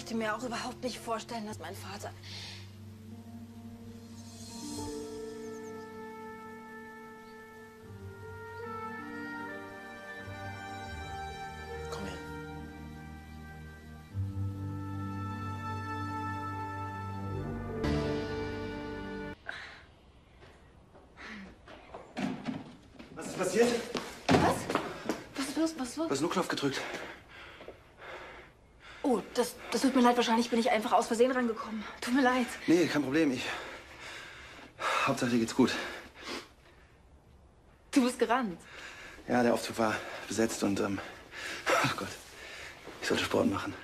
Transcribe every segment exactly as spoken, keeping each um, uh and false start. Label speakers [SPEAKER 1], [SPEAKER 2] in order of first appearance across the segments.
[SPEAKER 1] möchte mir auch überhaupt nicht vorstellen, dass mein Vater...
[SPEAKER 2] Komm her. Was ist passiert?
[SPEAKER 1] Was? Was ist los? Was ist los?
[SPEAKER 2] Du hast nur Knopf gedrückt.
[SPEAKER 1] Oh, das, das tut mir leid. Wahrscheinlich bin ich einfach aus Versehen rangekommen. Tut mir leid.
[SPEAKER 2] Nee, kein Problem. Ich... Hauptsache, dir geht's gut.
[SPEAKER 1] Du bist gerannt.
[SPEAKER 2] Ja, der Aufzug war besetzt und, ähm... Oh Gott. Ich sollte Sport machen.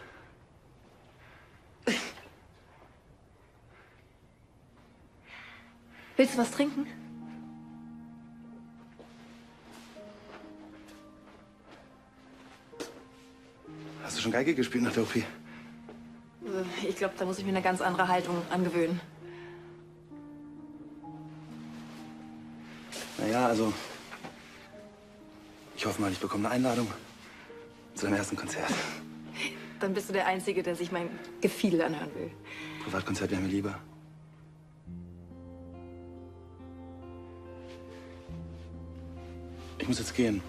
[SPEAKER 1] Willst du was trinken?
[SPEAKER 2] Hast du schon Geige gespielt nach der O P?
[SPEAKER 1] Ich glaube, da muss ich mir eine ganz andere Haltung angewöhnen.
[SPEAKER 2] Naja, also... Ich hoffe mal, ich bekomme eine Einladung zu deinem ersten Konzert.
[SPEAKER 1] Dann bist du der Einzige, der sich mein Gefiedel anhören will.
[SPEAKER 2] Privatkonzert wäre mir lieber. Ich muss jetzt gehen.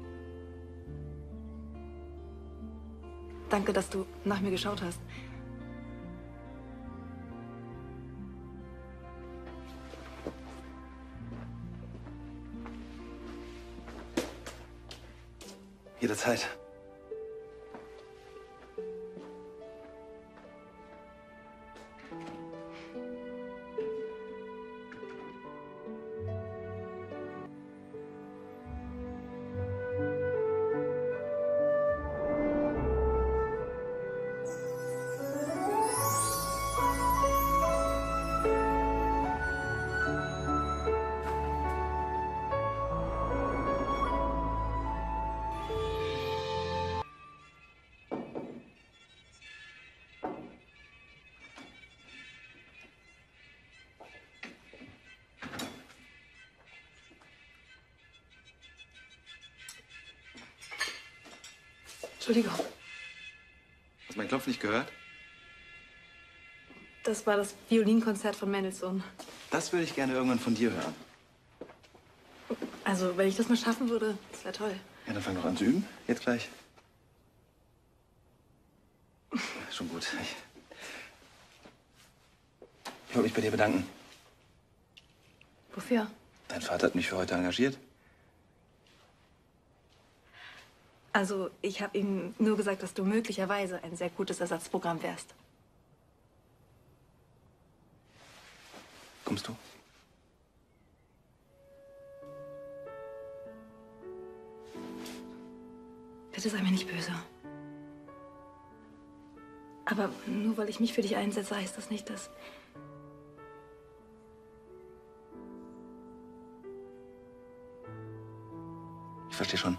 [SPEAKER 1] Danke, dass du nach mir geschaut hast.
[SPEAKER 2] Jederzeit.
[SPEAKER 1] Entschuldigung.
[SPEAKER 2] Hast du meinen Klopf nicht gehört?
[SPEAKER 1] Das war das Violinkonzert von Mendelssohn.
[SPEAKER 2] Das würde ich gerne irgendwann von dir hören.
[SPEAKER 1] Also, wenn ich das mal schaffen würde, das wäre toll.
[SPEAKER 2] Ja, dann fang doch an zu üben. Jetzt gleich. Schon gut. Ich, ich wollte mich bei dir bedanken.
[SPEAKER 1] Wofür?
[SPEAKER 2] Dein Vater hat mich für heute engagiert.
[SPEAKER 1] Also, ich habe ihm nur gesagt, dass du möglicherweise ein sehr gutes Ersatzprogramm wärst.
[SPEAKER 2] Kommst du?
[SPEAKER 1] Bitte sei mir nicht böse. Aber nur weil ich mich für dich einsetze, heißt das nicht, dass...
[SPEAKER 2] Ich verstehe schon.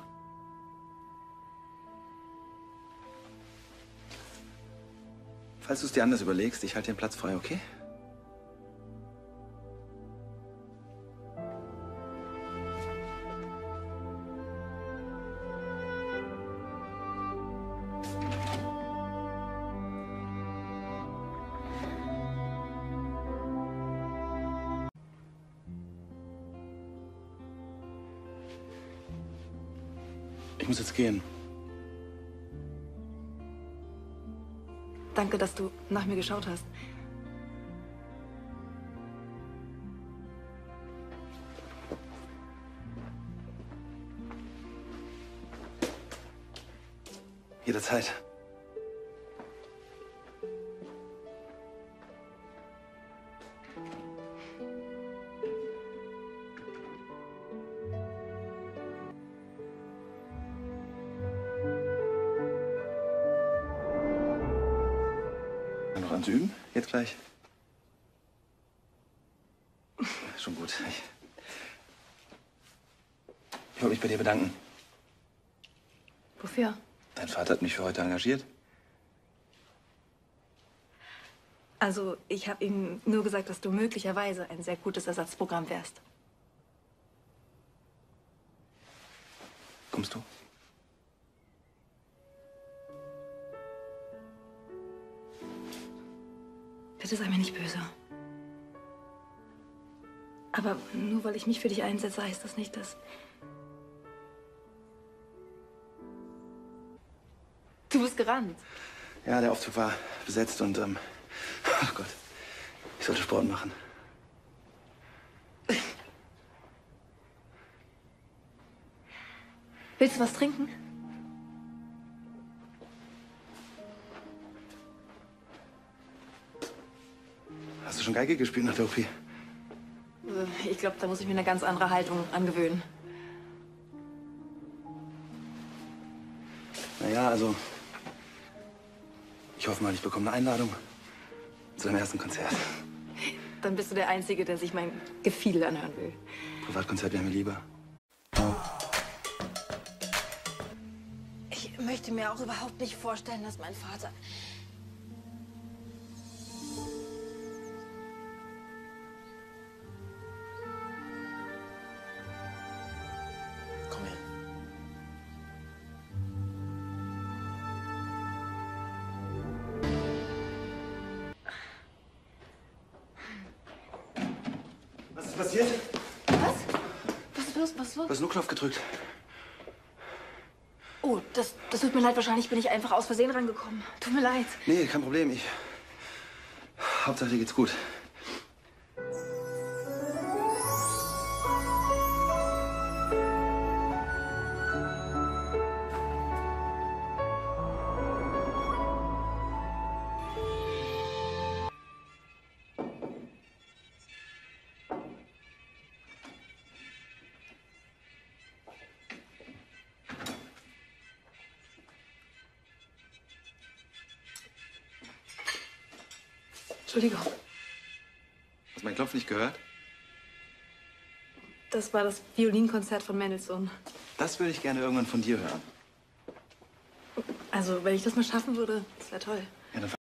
[SPEAKER 2] Falls du es dir anders überlegst, ich halte den Platz frei, okay? Ich muss jetzt gehen.
[SPEAKER 1] Danke, dass du nach mir geschaut hast.
[SPEAKER 2] Jederzeit. Noch an zu üben? Jetzt gleich? Schon gut. Ich, ich wollte mich bei dir bedanken.
[SPEAKER 1] Wofür?
[SPEAKER 2] Dein Vater hat mich für heute engagiert.
[SPEAKER 1] Also, ich habe ihm nur gesagt, dass du möglicherweise ein sehr gutes Ersatzprogramm wärst.
[SPEAKER 2] Kommst du?
[SPEAKER 1] Bitte sei mir nicht böse. Aber nur weil ich mich für dich einsetze, heißt das nicht, dass... Du bist gerannt.
[SPEAKER 2] Ja, der Aufzug war besetzt und, ähm, oh Gott, ich sollte Sport machen.
[SPEAKER 1] Willst du was trinken?
[SPEAKER 2] Hast du schon Geige gespielt nach der O P?
[SPEAKER 1] Ich glaube, da muss ich mir eine ganz andere Haltung angewöhnen.
[SPEAKER 2] Naja, also, ich hoffe mal, ich bekomme eine Einladung zu deinem ersten Konzert.
[SPEAKER 1] Dann bist du der Einzige, der sich mein Gefiedel anhören will.
[SPEAKER 2] Privatkonzert wäre mir lieber.
[SPEAKER 1] Ich möchte mir auch überhaupt nicht vorstellen, dass mein Vater...
[SPEAKER 2] Komm her. Was ist passiert?
[SPEAKER 1] Was? Was ist los? Was ist los?
[SPEAKER 2] Du hast nur Knopf gedrückt.
[SPEAKER 1] Oh, das, das tut mir leid. Wahrscheinlich bin ich einfach aus Versehen rangekommen. Tut mir leid.
[SPEAKER 2] Nee, kein Problem. Ich... Hauptsache, dir geht's gut.
[SPEAKER 1] Entschuldigung.
[SPEAKER 2] Hast du meinen Klopf nicht gehört?
[SPEAKER 1] Das war das Violinkonzert von Mendelssohn.
[SPEAKER 2] Das würde ich gerne irgendwann von dir hören.
[SPEAKER 1] Also, wenn ich das mal schaffen würde, das wäre toll.
[SPEAKER 2] Ja, dann